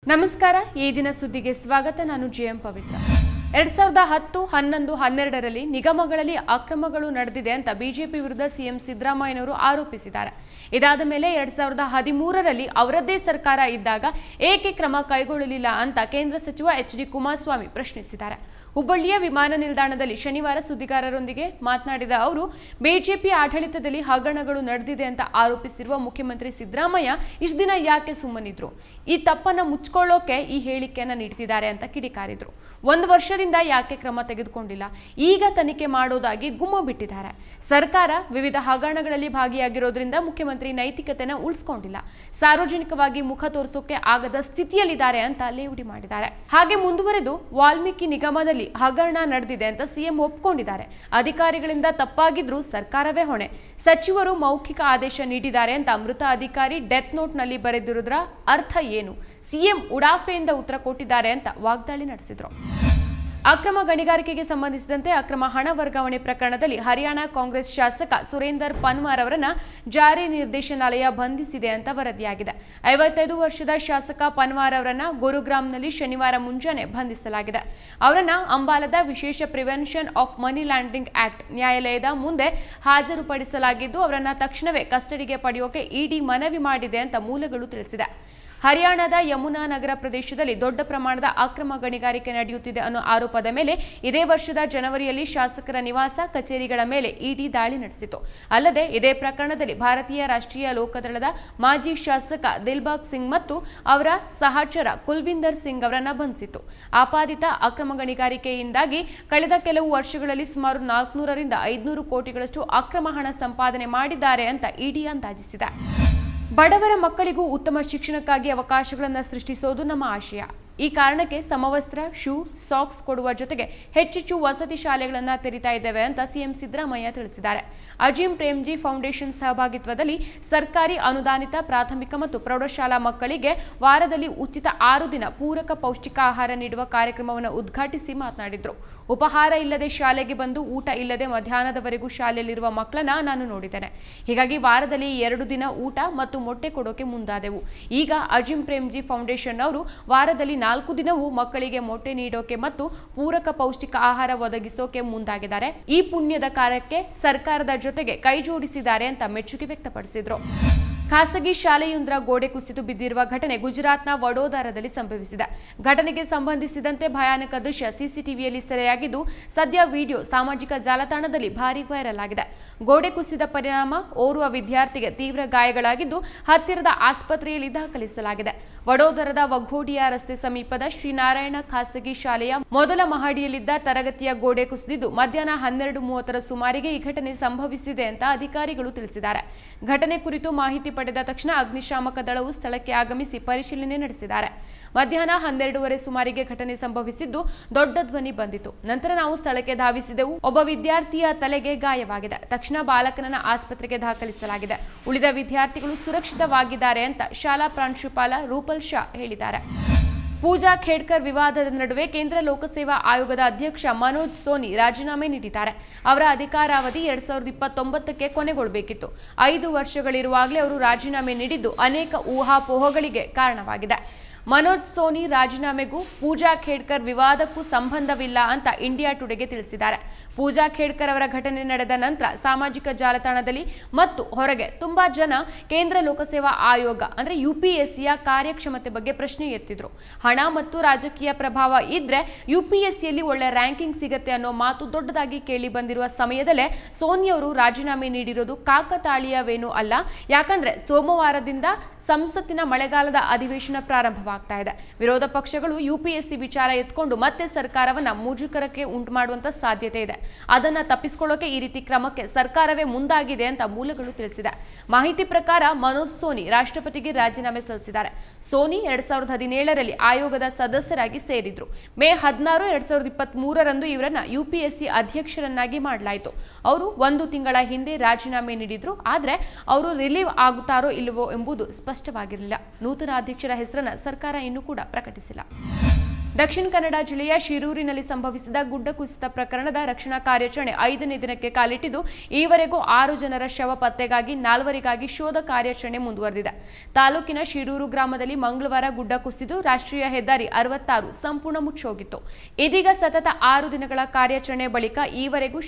ನಮಸ್ಕಾರ ಈ ದಿನ ಸುದ್ದಿಗೆ ಸ್ವಾಗತ ನಾನು ಜಿಎಂ ಪವಿತ್ರ 2010, 11, 12ರಲ್ಲಿ ನಿಗಮಗಳಲ್ಲಿ ಅಕ್ರಮಗಳು ನಡೆದಿದೆ ಅಂತ ಬಿಜೆಪಿ ವಿರುದ್ಧ ಸಿಎಂ ಸಿದ್ದರಾಮಯ್ಯನವರು ಆರೋಪಿಸಿದ್ದಾರೆ. ಇದಾದ ಮೇಲೆ 2013ರಲ್ಲಿ ಅವರದ್ದೇ ಸರ್ಕಾರ ಇದ್ದಾಗ ಏಕೆ ಕ್ರಮ ಕೈಗೊಳ್ಳಲಿಲ್ಲ ಅಂತ ಕೇಂದ್ರ ಸಚಿವ ಎಚ್.ಡಿ. ಕುಮಾರಸ್ವಾಮಿ ಪ್ರಶ್ನಿಸಿದ್ದಾರೆ. ಹುಬ್ಬಳ್ಳಿಯ ವಿಮಾನ ನಿಲ್ದಾಣದಲ್ಲಿ ಶನಿವಾರ ಸುದ್ದಿಗಾರರೊಂದಿಗೆ ಮಾತನಾಡಿದ ಅವರು, ಬಿಜೆಪಿ ಆಡಳಿತದಲ್ಲಿ ಹಗರಣಗಳು ನಡೆದಿದೆ ಅಂತ ಆರೋಪಿಸಿರುವ ಮುಖ್ಯಮಂತ್ರಿ ಸಿದ್ದರಾಮಯ್ಯ ಇಷ್ಟು ದಿನ ಯಾಕೆ ಸುಮ್ಮನಿದ್ರು? ಈ ತಪ್ಪನ್ನು ಮುಚ್ಚಿಕೊಳ್ಳೋಕೆ ಈ ಹೇಳಿಕೆಯನ್ನು ನೀಡ್ತಿದ್ದಾರೆ ಅಂತ ಕಿಡಿಕಾರಿದ್ರು. 1 ವರ್ಷದಿಂದ ಯಾಕೆ ಕ್ರಮ ತೆಗೆದುಕೊಂಡಿಲ್ಲ? ಈಗ ತನಿಖೆ ಮಾಡೋದಾಗಿ ಗುಮ್ಮ ಬಿಟ್ಟಿದ್ದಾರೆ. ಸರ್ಕಾರ ವಿವಿಧ ಹಗರಣಗಳಲ್ಲಿ ಭಾಗಿಯಾಗಿರೋದ್ರಿಂದ ಮುಖ್ಯಮಂತ್ರಿ ನೈತಿಕತೆನ ಉಳಿಸ್ಕೊಂಡಿಲ್ಲ, ಸಾರ್ವಜನಿಕವಾಗಿ ಮುಖ ತೋರಿಸೋಕೆ ಆಗದ ಸ್ಥಿತಿಯಲ್ಲಿದ್ದಾರೆ ಅಂತ ಲೇವಡಿ ಮಾಡಿದ್ದಾರೆ. ಹಾಗೆ ಮುಂದುವರೆದು ವಾಲ್ಮೀಕಿ ನಿಗಮದಲ್ಲಿ ಹಗರಣ ನಡೆದಿದೆ ಅಂತ ಸಿಎಂ ಒಪ್ಕೊಂಡಿದ್ದಾರೆ. ಅಧಿಕಾರಿಗಳಿಂದ ತಪ್ಪಾಗಿದ್ರೂ ಸರ್ಕಾರವೇ ಹೊಣೆ. ಸಚಿವರು ಮೌಖಿಕ ಆದೇಶ ನೀಡಿದ್ದಾರೆ ಅಂತ ಮೃತ ಅಧಿಕಾರಿ ಡೆತ್ ನೋಟ್ ನಲ್ಲಿ ಬರೆದಿರುವುದರ ಅರ್ಥ ಏನು? ಸಿಎಂ ಉಡಾಫೆಯಿಂದ ಉತ್ತರ ಕೊಟ್ಟಿದ್ದಾರೆ ಅಂತ ವಾಗ್ದಾಳಿ ನಡೆಸಿದ್ರು. ಅಕ್ರಮ ಗಣಿಗಾರಿಕೆಗೆ ಸಂಬಂಧಿಸಿದಂತೆ ಅಕ್ರಮ ಹಣ ವರ್ಗಾವಣೆ ಪ್ರಕರಣದಲ್ಲಿ ಹರಿಯಾಣ ಕಾಂಗ್ರೆಸ್ ಶಾಸಕ ಸುರೇಂದರ್ ಪನ್ವಾರ್ ಅವರನ್ನ ಜಾರಿ ನಿರ್ದೇಶನಾಲಯ ಬಂಧಿಸಿದೆ ಅಂತ ವರದಿಯಾಗಿದೆ. 55 ವರ್ಷದ ಶಾಸಕ ಪನ್ವಾರ್ ಅವರನ್ನ ಗುರುಗ್ರಾಮ್ನಲ್ಲಿ ಶನಿವಾರ ಮುಂಜಾನೆ ಬಂಧಿಸಲಾಗಿದೆ. ಅವರನ್ನ ಅಂಬಾಲದ ವಿಶೇಷ prevention of money laundering act ನ್ಯಾಯಾಲಯದ ಮುಂದೆ ಹಾಜರುಪಡಿಸಲಾಗಿದ್ದು, ಅವರನ್ನ ತಕ್ಷಣವೇ ಕಸ್ಟಡಿಗೆ ಪಡೆಯೋಕೆ ಇಡಿ ಮನವಿ ಮಾಡಿದೆ ಅಂತ ಮೂಲಗಳು ತಿಳಿಸಿದೆ. ಹರಿಯಾಣದ ಯಮುನಾ ನಗರ ಪ್ರದೇಶದಲ್ಲಿ ದೊಡ್ಡ ಪ್ರಮಾಣದ ಅಕ್ರಮ ಗಣಿಗಾರಿಕೆ ನಡೆಯುತ್ತಿದೆ ಅನ್ನೋ ಆರೋಪದ ಮೇಲೆ ಇದೇ ವರ್ಷದ ಜನವರಿಯಲ್ಲಿ ಶಾಸಕರ ನಿವಾಸ ಕಚೇರಿಗಳ ಮೇಲೆ ಇಡಿ ದಾಳಿ ನಡೆಸಿತು. ಅಲ್ಲದೆ ಇದೇ ಪ್ರಕರಣದಲ್ಲಿ ಭಾರತೀಯ ರಾಷ್ಟ್ರೀಯ ಲೋಕದಳದ ಮಾಜಿ ಶಾಸಕ ದಿಲ್ಬಾಗ್ ಸಿಂಗ್ ಮತ್ತು ಅವರ ಸಹಚರ ಕುಲ್ವಿಂದರ್ ಸಿಂಗ್ ಅವರನ್ನ ಬಂಧಿಸಿತು. ಆಪಾದಿತ ಅಕ್ರಮ ಗಣಿಗಾರಿಕೆಯಿಂದಾಗಿ ಕಳೆದ ಕೆಲವು ವರ್ಷಗಳಲ್ಲಿ ಸುಮಾರು 400 ರಿಂದ 500 ಕೋಟಿಗಳಷ್ಟು ಅಕ್ರಮ ಹಣ ಸಂಪಾದನೆ ಮಾಡಿದ್ದಾರೆ ಅಂತ ಇಡಿ ಅಂದಾಜಿಸಿದೆ. ಬಡವರ ಮಕ್ಕಳಿಗೂ ಉತ್ತಮ ಶಿಕ್ಷಣಕ್ಕಾಗಿ ಅವಕಾಶಗಳನ್ನು ಸೃಷ್ಟಿಸೋದು ನಮ್ಮ ಆಶಯ. ಈ ಕಾರಣಕ್ಕೆ ಸಮವಸ್ತ್ರ, ಶೂ, ಸಾಕ್ಸ್ ಕೊಡುವ ಜೊತೆಗೆ ಹೆಚ್ಚೆಚ್ಚು ವಸತಿ ಶಾಲೆಗಳನ್ನು ತೆರೀತಾ ಇದ್ದೇವೆ ಅಂತ ಸಿಎಂ ಸಿದ್ದರಾಮಯ್ಯ ತಿಳಿಸಿದ್ದಾರೆ. ಅಜೀಂ ಪ್ರೇಮ್ಜಿ ಫೌಂಡೇಶನ್ ಸಹಭಾಗಿತ್ವದಲ್ಲಿ ಸರ್ಕಾರಿ ಅನುದಾನಿತ ಪ್ರಾಥಮಿಕ ಮತ್ತು ಪ್ರೌಢಶಾಲಾ ಮಕ್ಕಳಿಗೆ ವಾರದಲ್ಲಿ ಉಚಿತ 6 ದಿನ ಪೂರಕ ಪೌಷ್ಟಿಕ ಆಹಾರ ನೀಡುವ ಕಾರ್ಯಕ್ರಮವನ್ನು ಉದ್ಘಾಟಿಸಿ ಮಾತನಾಡಿದರು. ಉಪಹಾರ ಇಲ್ಲದೆ ಶಾಲೆಗೆ ಬಂದು ಊಟ ಇಲ್ಲದೆ ಮಧ್ಯಾಹ್ನದವರೆಗೂ ಶಾಲೆಯಲ್ಲಿರುವ ಮಕ್ಕಳನ್ನ ನಾನು ನೋಡಿದ್ದೇನೆ. ಹೀಗಾಗಿ ವಾರದಲ್ಲಿ 2 ದಿನ ಊಟ ಮತ್ತು ಮೊಟ್ಟೆ ಕೊಡೋಕೆ ಮುಂದಾದೆವು. ಈಗ ಅಜೀಂ ಪ್ರೇಮ್ಜಿ ಫೌಂಡೇಶನ್ ಅವರು ವಾರದಲ್ಲಿ 4 ದಿನವೂ ಮಕ್ಕಳಿಗೆ ಮೊಟ್ಟೆ ನೀಡೋಕೆ ಮತ್ತು ಪೂರಕ ಪೌಷ್ಟಿಕ ಆಹಾರ ಒದಗಿಸೋಕೆ ಮುಂದಾಗಿದ್ದಾರೆ. ಈ ಪುಣ್ಯದ ಕಾರ್ಯಕ್ಕೆ ಸರ್ಕಾರದ ಜೊತೆಗೆ ಕೈ ಜೋಡಿಸಿದ್ದಾರೆ ಅಂತ ಮೆಚ್ಚುಗೆ ವ್ಯಕ್ತಪಡಿಸಿದ್ರು. ಖಾಸಗಿ ಶಾಲೆಯೊಂದರ ಗೋಡೆ ಕುಸಿದು ಬಿದ್ದಿರುವ ಘಟನೆ ಗುಜರಾತ್ನ ವಡೋದರಾದಲ್ಲಿ ಸಂಭವಿಸಿದೆ. ಘಟನೆಗೆ ಸಂಬಂಧಿಸಿದಂತೆ ಭಯಾನಕ ದೃಶ್ಯ ಸಿಸಿಟಿವಿಯಲ್ಲಿ ಸೆರೆಯಾಗಿದ್ದು, ಸದ್ಯ ವಿಡಿಯೋ ಸಾಮಾಜಿಕ ಜಾಲತಾಣದಲ್ಲಿ ಭಾರೀ ವೈರಲ್ ಆಗಿದೆ. ಗೋಡೆ ಕುಸಿದ ಪರಿಣಾಮ ಓರ್ವ ವಿದ್ಯಾರ್ಥಿಗೆ ತೀವ್ರ ಗಾಯಗಳಾಗಿದ್ದು, ಹತ್ತಿರದ ಆಸ್ಪತ್ರೆಯಲ್ಲಿ ದಾಖಲಿಸಲಾಗಿದೆ. ವಡೋದರದ ವಘೋಡಿಯಾ ರಸ್ತೆ ಸಮೀಪದ ಶ್ರೀನಾರಾಯಣ ಖಾಸಗಿ ಶಾಲೆಯ ಮೊದಲ ಮಹಡಿಯಲ್ಲಿದ್ದ ತರಗತಿಯ ಗೋಡೆ ಕುಸಿದಿದ್ದು, ಮಧ್ಯಾಹ್ನ 12:30 ಸುಮಾರಿಗೆ ಈ ಘಟನೆ ಸಂಭವಿಸಿದೆ ಅಂತ ಅಧಿಕಾರಿಗಳು ತಿಳಿಸಿದ್ದಾರೆ. ಘಟನೆ ಕುರಿತು ಮಾಹಿತಿ ಪಡೆದ ತಕ್ಷಣ ಅಗ್ನಿಶಾಮಕ ದಳವು ಸ್ಥಳಕ್ಕೆ ಆಗಮಿಸಿ ಪರಿಶೀಲನೆ ನಡೆಸಿದ್ದಾರೆ. ಮಧ್ಯಾಹ್ನ 12:15 ಸುಮಾರಿಗೆ ಘಟನೆ ಸಂಭವಿಸಿದ್ದು, ದೊಡ್ಡ ಧ್ವನಿ ಬಂದಿತು. ನಂತರ ನಾವು ಸ್ಥಳಕ್ಕೆ ಧಾವಿಸಿದೆವು. ಒಬ್ಬ ವಿದ್ಯಾರ್ಥಿಯ ತಲೆಗೆ ಗಾಯವಾಗಿದೆ. ತಕ್ಷಣ ಬಾಲಕನನ್ನ ಆಸ್ಪತ್ರೆಗೆ ದಾಖಲಿಸಲಾಗಿದೆ. ಉಳಿದ ವಿದ್ಯಾರ್ಥಿಗಳು ಸುರಕ್ಷಿತವಾಗಿದ್ದಾರೆ ಅಂತ ಶಾಲಾ ಪ್ರಾಂಶುಪಾಲ ರೂಪಲ್ ಶಾ ಹೇಳಿದ್ದಾರೆ. ಪೂಜಾ ಖೇಡ್ಕರ್ ವಿವಾದದ ನಡುವೆ ಕೇಂದ್ರ ಲೋಕಸೇವಾ ಆಯೋಗದ ಅಧ್ಯಕ್ಷ ಮನೋಜ್ ಸೋನಿ ರಾಜೀನಾಮೆ ನೀಡಿದ್ದಾರೆ. ಅವರ ಅಧಿಕಾರಾವಧಿ 2029ಕ್ಕೆ ಕೊನೆಗೊಳ್ಳಬೇಕಿತ್ತು. 5 ವರ್ಷಗಳಿರುವಾಗಲೇ ಅವರು ರಾಜೀನಾಮೆ ನೀಡಿದ್ದು ಅನೇಕ ಊಹಾಪೋಹಗಳಿಗೆ ಕಾರಣವಾಗಿದೆ. ಮನೋಜ್ ಸೋನಿ ರಾಜೀನಾಮೆಗೂ ಪೂಜಾ ಖೇಡ್ಕರ್ ವಿವಾದಕ್ಕೂ ಸಂಬಂಧವಿಲ್ಲ ಅಂತ ಇಂಡಿಯಾ ಟುಡೆಗೆ ತಿಳಿಸಿದ್ದಾರೆ. ಪೂಜಾ ಖೇಡ್ಕರ್ ಅವರ ಘಟನೆ ನಡೆದ ನಂತರ ಸಾಮಾಜಿಕ ಜಾಲತಾಣದಲ್ಲಿ ಮತ್ತು ಹೊರಗೆ ತುಂಬಾ ಜನ ಕೇಂದ್ರ ಲೋಕಸೇವಾ ಆಯೋಗ ಅಂದ್ರೆ ಯುಪಿಎಸ್ಸಿಯ ಕಾರ್ಯಕ್ಷಮತೆ ಬಗ್ಗೆ ಪ್ರಶ್ನೆ ಎತ್ತಿದ್ರು. ಹಣ ಮತ್ತು ರಾಜಕೀಯ ಪ್ರಭಾವ ಇದ್ರೆ ಯುಪಿಎಸ್ಸಿಯಲ್ಲಿ ಒಳ್ಳೆ ರ್ಯಾಂಕಿಂಗ್ ಸಿಗತ್ತೆ ಅನ್ನೋ ಮಾತು ದೊಡ್ಡದಾಗಿ ಕೇಳಿ ಬಂದಿರುವ ಸಮಯದಲ್ಲೇ ಸೋನಿ ಅವರು ರಾಜೀನಾಮೆ ನೀಡಿರೋದು ಕಾಕತಾಳೀಯವೇನೂ ಅಲ್ಲ. ಯಾಕಂದ್ರೆ ಸೋಮವಾರದಿಂದ ಸಂಸತ್ತಿನ ಮಳೆಗಾಲದ ಅಧಿವೇಶನ ಪ್ರಾರಂಭವಾಗಿದೆ. ವಿರೋಧ ಪಕ್ಷಗಳು ಯುಪಿಎಸ್ಸಿ ವಿಚಾರ ಎತ್ಕೊಂಡು ಮತ್ತೆ ಸರ್ಕಾರವನ್ನ ಮುಜುಗರಕ್ಕೆ ಉಂಟು ಮಾಡುವಂತ ಸಾಧ್ಯತೆ ಇದೆ. ಅದನ್ನ ತಪ್ಪಿಸಿಕೊಳ್ಳೋಕೆ ಈ ರೀತಿ ಕ್ರಮಕ್ಕೆ ಸರ್ಕಾರವೇ ಮುಂದಾಗಿದೆ ಅಂತ ಮೂಲಗಳು ತಿಳಿಸಿದೆ. ಮಾಹಿತಿ ಪ್ರಕಾರ ಮನೋಜ್ ಸೋನಿ ರಾಷ್ಟ್ರಪತಿಗೆ ರಾಜೀನಾಮೆ ಸಲ್ಲಿಸಿದ್ದಾರೆ. ಸೋನಿ 2017ರಲ್ಲಿ ಆಯೋಗದ ಸದಸ್ಯರಾಗಿ ಸೇರಿದ್ರು. ಮೇ 16, 2023ರಂದು ಇವರನ್ನ ಯುಪಿಎಸ್ಸಿ ಅಧ್ಯಕ್ಷರನ್ನಾಗಿ ಮಾಡಲಾಯಿತು. ಅವರು 1 ತಿಂಗಳ ಹಿಂದೆ ರಾಜೀನಾಮೆ ನೀಡಿದ್ರು. ಆದ್ರೆ ಅವರು ರಿಲೀವ್ ಆಗುತ್ತಾರೋ ಇಲ್ಲವೋ ಎಂಬುದು ಸ್ಪಷ್ಟವಾಗಿರಲಿಲ್ಲ. ನೂತನ ಅಧ್ಯಕ್ಷರ ಹೆಸರನ್ನ ಸರ್ಕಾರ ಇನ್ನೂ ಕೂಡ ಪ್ರಕಟಿಸಿಲ್ಲ. ದಕ್ಷಿಣ ಕನ್ನಡ ಜಿಲ್ಲೆಯ ಶಿರೂರಿನಲ್ಲಿ ಸಂಭವಿಸಿದ ಗುಡ್ಡ ಕುಸಿತ ಪ್ರಕರಣದ ರಕ್ಷಣಾ ಕಾರ್ಯಾಚರಣೆ 5ನೇ ದಿನಕ್ಕೆ ಕಾಲಿಟ್ಟಿದ್ದು ಈವರೆಗೂ 6 ಜನರ ಶವ ಪತ್ತೆಗಾಗಿ 4ವರಿಗಾಗಿ ಶೋಧ ಕಾರ್ಯಾಚರಣೆ ಮುಂದುವರೆದಿದೆ. ತಾಲೂಕಿನ ಶಿರೂರು ಗ್ರಾಮದಲ್ಲಿ ಮಂಗಳವಾರ ಗುಡ್ಡ ಕುಸಿದು ರಾಷ್ಟ್ರೀಯ ಹೆದ್ದಾರಿ 66 ಸಂಪೂರ್ಣ ಮುಚ್ಚೋಗಿತ್ತು. ಇದೀಗ ಸತತ 6 ದಿನಗಳ ಕಾರ್ಯಾಚರಣೆ ಬಳಿಕ ಈವರೆಗೂ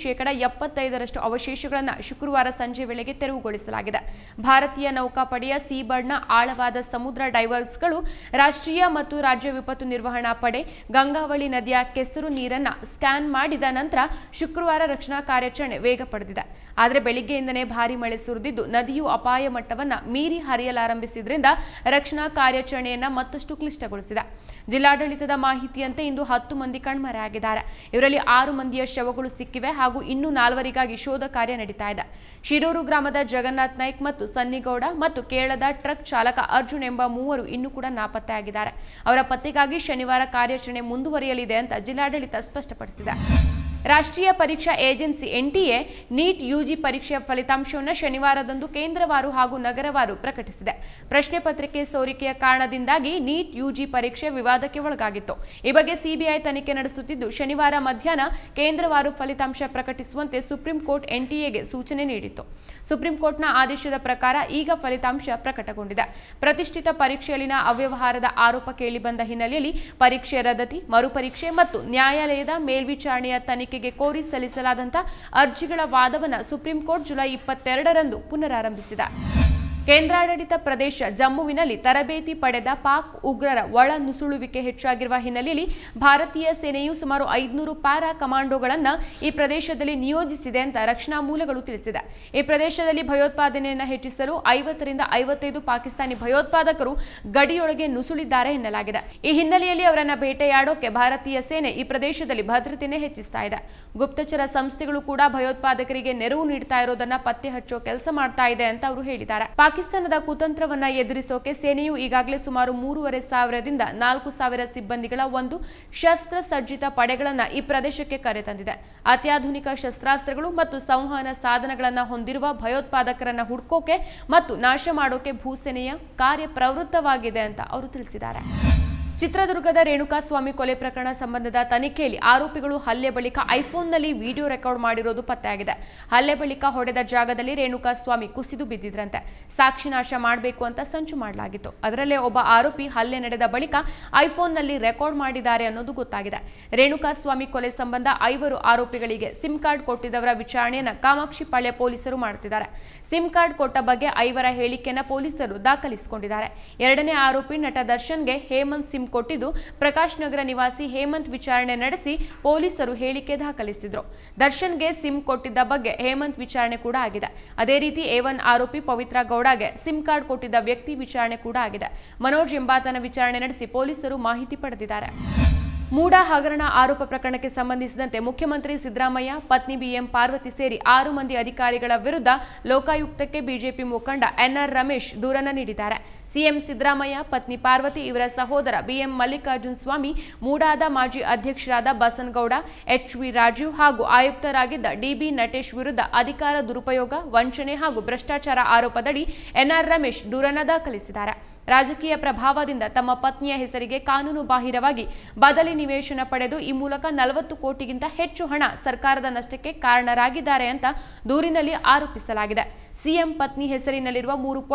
75% ಅವಶೇಷಗಳನ್ನು ಶುಕ್ರವಾರ ಸಂಜೆ ವೇಳೆಗೆ ತೆರವುಗೊಳಿಸಲಾಗಿದೆ. ಭಾರತೀಯ ನೌಕಾಪಡೆಯ ಸೀಬರ್ಡ್ನ ಆಳವಾದ ಸಮುದ್ರ ಡೈವರ್ಸ್ಗಳು ರಾಷ್ಟ್ರೀಯ ಮತ್ತು ರಾಜ್ಯ ವಿಪತ್ತು ನಿರ್ವಹಣಾ ಪಡೆ ಗಂಗಾವಳಿ ನದಿಯ ಕೆಸರು ನೀರನ್ನು ಸ್ಕ್ಯಾನ್ ಮಾಡಿದ ನಂತರ ಶುಕ್ರವಾರ ರಕ್ಷಣಾ ಕಾರ್ಯಾಚರಣೆ ವೇಗ ಪಡೆದಿದೆ. ಆದರೆ ಬೆಳಿಗ್ಗೆಯಿಂದಲೇ ಭಾರೀ ಮಳೆ ಸುರಿದಿದ್ದು ನದಿಯು ಅಪಾಯ ಮಟ್ಟವನ್ನು ಮೀರಿ ಹರಿಯಲಾರಂಭಿಸಿದ್ರಿಂದ ರಕ್ಷಣಾ ಕಾರ್ಯಾಚರಣೆಯನ್ನು ಮತ್ತಷ್ಟು ಕ್ಲಿಷ್ಟಗೊಳಿಸಿದೆ. ಜಿಲ್ಲಾಡಳಿತದ ಮಾಹಿತಿಯಂತೆ ಇಂದು 10 ಮಂದಿ ಕಣ್ಮರೆಯಾಗಿದ್ದಾರೆ. ಇವರಲ್ಲಿ 6 ಮಂದಿಯ ಶವಗಳು ಸಿಕ್ಕಿವೆ ಹಾಗೂ ಇನ್ನೂ 4ವರಿಗಾಗಿ ಶೋಧ ಕಾರ್ಯ ನಡೀತಾ ಇದೆ. ಶಿರೂರು ಗ್ರಾಮದ ಜಗನ್ನಾಥ್ ನಾಯ್ಕ್ ಮತ್ತು ಸನ್ನಿಗೌಡ ಮತ್ತು ಕೇರಳದ ಟ್ರಕ್ ಚಾಲಕ ಅರ್ಜುನ್ ಎಂಬ 3 ಇನ್ನೂ ಕೂಡ ನಾಪತ್ತೆಯಾಗಿದ್ದಾರೆ. ಅವರ ಪತ್ತೆಗಾಗಿ ಶನಿವಾರ ಕಾರ್ಯಾಚರಣೆ ಮುಂದುವರಿಯಲಿದೆ ಅಂತ ಜಿಲ್ಲಾಡಳಿತ ಸ್ಪಷ್ಟಪಡಿಸಿದೆ. ರಾಷ್ಟ್ರೀಯ ಪರೀಕ್ಷಾ ಏಜೆನ್ಸಿ ಎನ್ಟಿಎ ನೀಟ್ ಯುಜಿ ಪರೀಕ್ಷೆಯ ಫಲಿತಾಂಶವನ್ನು ಶನಿವಾರದಂದು ಕೇಂದ್ರವಾರು ಹಾಗೂ ನಗರವಾರು ಪ್ರಕಟಿಸಿದೆ. ಪ್ರಶ್ನೆ ಪತ್ರಿಕೆ ಸೋರಿಕೆಯ ಕಾರಣದಿಂದಾಗಿ ನೀಟ್ ಯುಜಿ ಪರೀಕ್ಷೆ ವಿವಾದಕ್ಕೆ ಒಳಗಾಗಿತ್ತು. ಈ ಬಗ್ಗೆ ಸಿಬಿಐ ತನಿಖೆ ನಡೆಸುತ್ತಿದ್ದು ಶನಿವಾರ ಮಧ್ಯಾಹ್ನ ಕೇಂದ್ರವಾರು ಫಲಿತಾಂಶ ಪ್ರಕಟಿಸುವಂತೆ ಸುಪ್ರೀಂ ಕೋರ್ಟ್ ಎನ್ಟಿಎಗೆ ಸೂಚನೆ ನೀಡಿತ್ತು. ಸುಪ್ರೀಂ ಕೋರ್ಟ್ನ ಆದೇಶದ ಪ್ರಕಾರ ಈಗ ಫಲಿತಾಂಶ ಪ್ರಕಟಗೊಂಡಿದೆ. ಪ್ರತಿಷ್ಠಿತ ಪರೀಕ್ಷೆಯಲ್ಲಿನ ಅವ್ಯವಹಾರದ ಆರೋಪ ಕೇಳಿಬಂದ ಹಿನ್ನೆಲೆಯಲ್ಲಿ ಪರೀಕ್ಷೆ ರದ್ದತಿ, ಮರುಪರೀಕ್ಷೆ ಮತ್ತು ನ್ಯಾಯಾಲಯದ ಮೇಲ್ವಿಚಾರಣೆಯ ತನಿಖೆಗೆ ಕೋರಿ ಸಲ್ಲಿಸಲಾದಂಥ ಅರ್ಜಿಗಳ ವಾದವನ್ನು ಸುಪ್ರೀಂ ಕೋರ್ಟ್ ಜುಲೈ 22ರಂದು ಪುನರಾರಂಭಿಸಿದೆ. ಕೇಂದ್ರಾಡಳಿತ ಪ್ರದೇಶ ಜಮ್ಮುವಿನಲ್ಲಿ ತರಬೇತಿ ಪಡೆದ ಪಾಕ್ ಉಗ್ರರ ಒಳ ನುಸುಳುವಿಕೆ ಹೆಚ್ಚಾಗಿರುವ ಹಿನ್ನೆಲೆಯಲ್ಲಿ ಭಾರತೀಯ ಸೇನೆಯು ಸುಮಾರು 500 ಪ್ಯಾರಾ ಕಮಾಂಡೋಗಳನ್ನು ಈ ಪ್ರದೇಶದಲ್ಲಿ ನಿಯೋಜಿಸಿದೆ ಅಂತ ರಕ್ಷಣಾ ಮೂಲಗಳು ತಿಳಿಸಿದೆ. ಈ ಪ್ರದೇಶದಲ್ಲಿ ಭಯೋತ್ಪಾದನೆಯನ್ನು ಹೆಚ್ಚಿಸಲು 50 ರಿಂದ 55 ಪಾಕಿಸ್ತಾನಿ ಭಯೋತ್ಪಾದಕರು ಗಡಿಯೊಳಗೆ ನುಸುಳಿದ್ದಾರೆ ಎನ್ನಲಾಗಿದೆ. ಈ ಹಿನ್ನೆಲೆಯಲ್ಲಿ ಅವರನ್ನು ಬೇಟೆಯಾಡೋಕೆ ಭಾರತೀಯ ಸೇನೆ ಈ ಪ್ರದೇಶದಲ್ಲಿ ಭದ್ರತೆಯನ್ನು ಹೆಚ್ಚಿಸ್ತಾ ಇದೆ. ಗುಪ್ತಚರ ಸಂಸ್ಥೆಗಳು ಕೂಡ ಭಯೋತ್ಪಾದಕರಿಗೆ ನೆರವು ನೀಡ್ತಾ ಇರೋದನ್ನ ಪತ್ತೆ ಹಚ್ಚೋ ಕೆಲಸ ಮಾಡ್ತಾ ಇದೆ ಅಂತ ಅವರು ಹೇಳಿದ್ದಾರೆ. ಪಾಕಿಸ್ತಾನದ ಕುತಂತ್ರವನ್ನ ಎದುರಿಸೋಕೆ ಸೇನೆಯು ಈಗಾಗಲೇ ಸುಮಾರು 3500ರಿಂದ 4000 ಸಿಬ್ಬಂದಿಗಳ ಒಂದು ಶಸ್ತ್ರಸಜ್ಜಿತ ಪಡೆಗಳನ್ನು ಈ ಪ್ರದೇಶಕ್ಕೆ ಕರೆತಂದಿದೆ. ಅತ್ಯಾಧುನಿಕ ಶಸ್ತ್ರಾಸ್ತ್ರಗಳು ಮತ್ತು ಸಂವಹನ ಸಾಧನಗಳನ್ನು ಹೊಂದಿರುವ ಭಯೋತ್ಪಾದಕರನ್ನ ಹುಡುಕೋಕೆ ಮತ್ತು ನಾಶ ಮಾಡೋಕೆ ಭೂಸೇನೆಯ ಕಾರ್ಯಪ್ರವೃತ್ತವಾಗಿದೆ ಅಂತ ಅವರು ತಿಳಿಸಿದ್ದಾರೆ. ಚಿತ್ರದುರ್ಗದ ರೇಣುಕಾಸ್ವಾಮಿ ಕೊಲೆ ಪ್ರಕರಣ ಸಂಬಂಧದ ತನಿಖೆಯಲ್ಲಿ ಆರೋಪಿಗಳು ಹಲ್ಲೆ ಬಳಿಕ ಐಫೋನ್ನಲ್ಲಿ ವಿಡಿಯೋ ರೆಕಾರ್ಡ್ ಮಾಡಿರೋದು ಪತ್ತೆಯಾಗಿದೆ. ಹಲ್ಲೆ ಬಳಿಕ ಹೊಡೆದ ಜಾಗದಲ್ಲಿ ರೇಣುಕಾಸ್ವಾಮಿ ಕುಸಿದು ಬಿದ್ದಿದ್ರಂತೆ. ಸಾಕ್ಷಿ ನಾಶ ಮಾಡಬೇಕು ಅಂತ ಸಂಚು ಮಾಡಲಾಗಿತ್ತು. ಅದರಲ್ಲೇ ಒಬ್ಬ ಆರೋಪಿ ಹಲ್ಲೆ ನಡೆದ ಬಳಿಕ ಐಫೋನ್ನಲ್ಲಿ ರೆಕಾರ್ಡ್ ಮಾಡಿದ್ದಾರೆ ಅನ್ನೋದು ಗೊತ್ತಾಗಿದೆ. ರೇಣುಕಾಸ್ವಾಮಿ ಕೊಲೆ ಸಂಬಂಧ 5 ಆರೋಪಿಗಳಿಗೆ ಸಿಮ್ ಕಾರ್ಡ್ ಕೊಟ್ಟಿದ್ದವರ ವಿಚಾರಣೆಯನ್ನು ಕಾಮಾಕ್ಷಿಪಾಳ್ಯ ಪೊಲೀಸರು ಮಾಡುತ್ತಿದ್ದಾರೆ. ಸಿಮ್ ಕಾರ್ಡ್ ಕೊಟ್ಟ ಬಗ್ಗೆ 5ರ ಹೇಳಿಕೆಯನ್ನು ಪೊಲೀಸರು ದಾಖಲಿಸಿಕೊಂಡಿದ್ದಾರೆ. 2ನೇ ಆರೋಪಿ ನಟ ದರ್ಶನ್ಗೆ ಹೇಮಂತ್ ಸಿಮ್ ಕೊಟ್ಟಿದ್ದು ಪ್ರಕಾಶ್ ನಗರ ನಿವಾಸಿ ಹೇಮಂತ್ ವಿಚಾರಣೆ ನಡೆಸಿ ಪೊಲೀಸರು ಹೇಳಿಕೆ ದಾಖಲಿಸಿದ್ರು. ದರ್ಶನ್ಗೆ ಸಿಮ್ ಕೊಟ್ಟಿದ್ದ ಬಗ್ಗೆ ಹೇಮಂತ್ ವಿಚಾರಣೆ ಕೂಡ ಆಗಿದೆ. ಅದೇ ರೀತಿ A1 ಆರೋಪಿ ಪವಿತ್ರ ಗೌಡಗೆ ಸಿಮ್ ಕಾರ್ಡ್ ಕೊಟ್ಟಿದ್ದ ವ್ಯಕ್ತಿ ವಿಚಾರಣೆ ಕೂಡ ಆಗಿದೆ. ಮನೋಜ್ ಎಂಬಾತನ ವಿಚಾರಣೆ ನಡೆಸಿ ಪೊಲೀಸರು ಮಾಹಿತಿ ಪಡೆದಿದ್ದಾರೆ. ಮೂಡಾ ಹಗರಣ ಆರೋಪ ಪ್ರಕರಣಕ್ಕೆ ಸಂಬಂಧಿಸಿದಂತೆ ಮುಖ್ಯಮಂತ್ರಿ ಸಿದ್ದರಾಮಯ್ಯ ಪತ್ನಿ ಬಿಎಂ ಪಾರ್ವತಿ ಸೇರಿ 6 ಮಂದಿ ಅಧಿಕಾರಿಗಳ ವಿರುದ್ಧ ಲೋಕಾಯುಕ್ತಕ್ಕೆ ಬಿಜೆಪಿ ಮುಖಂಡ ಎನ್ಆರ್ ರಮೇಶ್ ದೂರನ್ನು ನೀಡಿದ್ದಾರೆ. ಸಿಎಂ ಸಿದ್ದರಾಮಯ್ಯ ಪತ್ನಿ ಪಾರ್ವತಿ ಇವರ ಸಹೋದರ ಬಿಎಂ ಮಲ್ಲಿಕಾರ್ಜುನ್ ಸ್ವಾಮಿ, ಮೂಡಾದ ಮಾಜಿ ಅಧ್ಯಕ್ಷರಾದ ಬಸನಗೌಡ, HV ರಾಜೀವ್ ಹಾಗೂ ಆಯುಕ್ತರಾಗಿದ್ದ DB ನಟೇಶ್ ವಿರುದ್ಧ ಅಧಿಕಾರ ದುರುಪಯೋಗ, ವಂಚನೆ ಹಾಗೂ ಭ್ರಷ್ಟಾಚಾರ ಆರೋಪದಡಿ ಎನ್ಆರ್ ರಮೇಶ್ ದೂರನ್ನು ದಾಖಲಿಸಿದ್ದಾರೆ. ರಾಜಕೀಯ ಪ್ರಭಾವದಿಂದ ತಮ್ಮ ಪತ್ನಿಯ ಹೆಸರಿಗೆ ಕಾನೂನು ಬಾಹಿರವಾಗಿ ಬದಲಿ ನಿವೇಶನ ಪಡೆದು ಈ ಮೂಲಕ 40 ಕೋಟಿಗಿಂತ ಹೆಚ್ಚು ಹಣ ಸರ್ಕಾರದ ನಷ್ಟಕ್ಕೆ ಕಾರಣರಾಗಿದ್ದಾರೆ ಅಂತ ದೂರಿನಲ್ಲಿ ಆರೋಪಿಸಲಾಗಿದೆ. ಸಿಎಂ ಪತ್ನಿ ಹೆಸರಿನಲ್ಲಿರುವ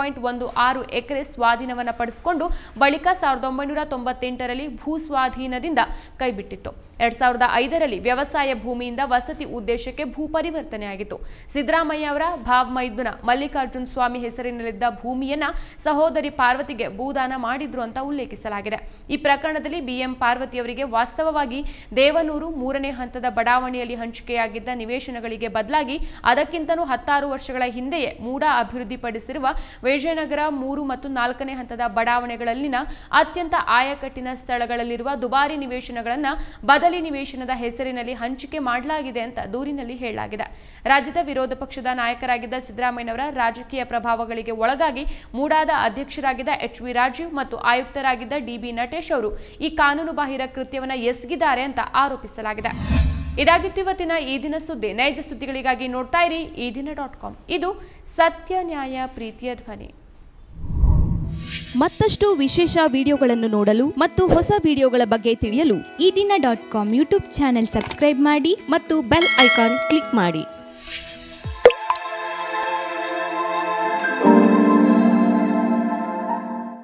3.16 ಎಕರೆ ಸ್ವಾಧೀನವನ್ನು ಪಡಿಸಿಕೊಂಡು ಬಳಿಕ 1998ರಲ್ಲಿ ಭೂ ಸ್ವಾಧೀನದಿಂದ ಕೈಬಿಟ್ಟಿತ್ತು. 2005ರಲ್ಲಿ ವ್ಯವಸಾಯ ಭೂಮಿಯಿಂದ ವಸತಿ ಉದ್ದೇಶಕ್ಕೆ ಭೂ ಪರಿವರ್ತನೆಯಾಗಿತ್ತು. ಸಿದ್ದರಾಮಯ್ಯ ಅವರ ಭಾವಮೈದುನ ಮಲ್ಲಿಕಾರ್ಜುನ್ ಸ್ವಾಮಿ ಹೆಸರಿನಲ್ಲಿದ್ದ ಭೂಮಿಯನ್ನ ಸಹೋದರಿ ಪಾರ್ವತಿಗೆ ಭೂದಾನ ಮಾಡಿದ್ರು ಅಂತ ಉಲ್ಲೇಖಿಸಲಾಗಿದೆ. ಈ ಪ್ರಕರಣದಲ್ಲಿ ಬಿಎಂ ಪಾರ್ವತಿಯವರಿಗೆ ವಾಸ್ತವವಾಗಿ ದೇವನೂರು 3ನೇ ಹಂತದ ಬಡಾವಣೆಯಲ್ಲಿ ಹಂಚಿಕೆಯಾಗಿದ್ದ ನಿವೇಶನಗಳಿಗೆ ಬದಲಾಗಿ ಅದಕ್ಕಿಂತಲೂ 16 ವರ್ಷಗಳ ಹಿಂದೆಯೇ ಮೂಡಾ ಅಭಿವೃದ್ಧಿಪಡಿಸಿರುವ ವಿಜಯನಗರ 3 ಮತ್ತು 4ನೇ ಹಂತದ ಬಡಾವಣೆಗಳಲ್ಲಿನ ಅತ್ಯಂತ ಆಯಕಟ್ಟಿನ ಸ್ಥಳಗಳಲ್ಲಿರುವ ದುಬಾರಿ ನಿವೇಶನಗಳನ್ನು ಬದಲಿ ನಿವೇಶನದ ಹೆಸರಿನಲ್ಲಿ ಹಂಚಿಕೆ ಮಾಡಲಾಗಿದೆ ಅಂತ ದೂರಿನಲ್ಲಿ ಹೇಳಲಾಗಿದೆ. ರಾಜ್ಯದ ವಿರೋಧ ಪಕ್ಷದ ನಾಯಕರಾಗಿದ್ದ ಸಿದ್ದರಾಮಯ್ಯನವರ ರಾಜಕೀಯ ಪ್ರಭಾವಗಳಿಗೆ ಒಳಗಾಗಿ ಮೂಡಾದ ಅಧ್ಯಕ್ಷರಾಗಿದ್ದ HV ರಾಜೀವ್ ಮತ್ತು ಆಯುಕ್ತರಾಗಿದ್ದ DB ನಟೇಶ್ ಅವರು ಈ ಕಾನೂನು ಬಾಹಿರ ಕೃತ್ಯವನ್ನು ಎಸಗಿದ್ದಾರೆ ಅಂತ ಆರೋಪಿಸಲಾಗಿದೆ. ಇದಾಗಿತ್ತು ಇವತ್ತಿನ ಈ ದಿನ ಸುದ್ದಿ. ನೈಜ ಸುದ್ದಿಗಳಿಗಾಗಿ ನೋಡ್ತಾ ಇರಿ ಈ ದಿನ .com. ಇದು ಸತ್ಯ, ನ್ಯಾಯ, ಪ್ರೀತಿಯ ಧ್ವನಿ. ಮತ್ತಷ್ಟು ವಿಶೇಷ ವಿಡಿಯೋಗಳನ್ನು ನೋಡಲು ಮತ್ತು ಹೊಸ ವಿಡಿಯೋಗಳ ಬಗ್ಗೆ ತಿಳಿಯಲು ಈ ದಿನ .com ಯೂಟ್ಯೂಬ್ ಚಾನೆಲ್ ಸಬ್ಸ್ಕ್ರೈಬ್ ಮಾಡಿ ಮತ್ತು ಬೆಲ್ ಐಕಾನ್ ಕ್ಲಿಕ್ ಮಾಡಿ.